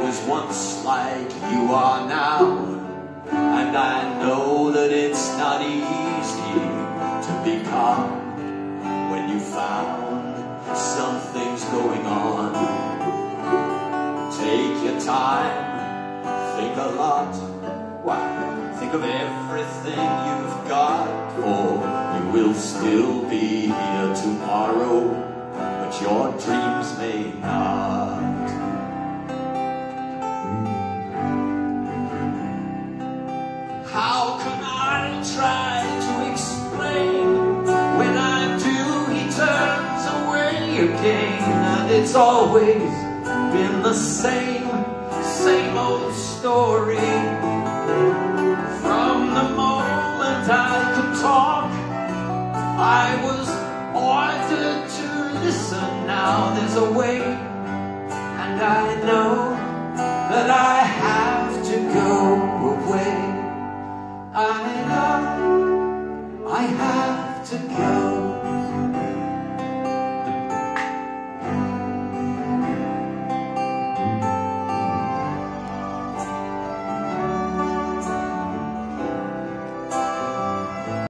was once like you are now, and I know that it's not easy to be calm when you found something's going on. Take your time, think a lot. Why, think of everything you've got, for you will still be here tomorrow, but your dreams may not. How can I try to explain? When I do, he turns away again, and it's always been the same old story. From the moment I could talk, I was ordered to listen. Now there's a way, and I know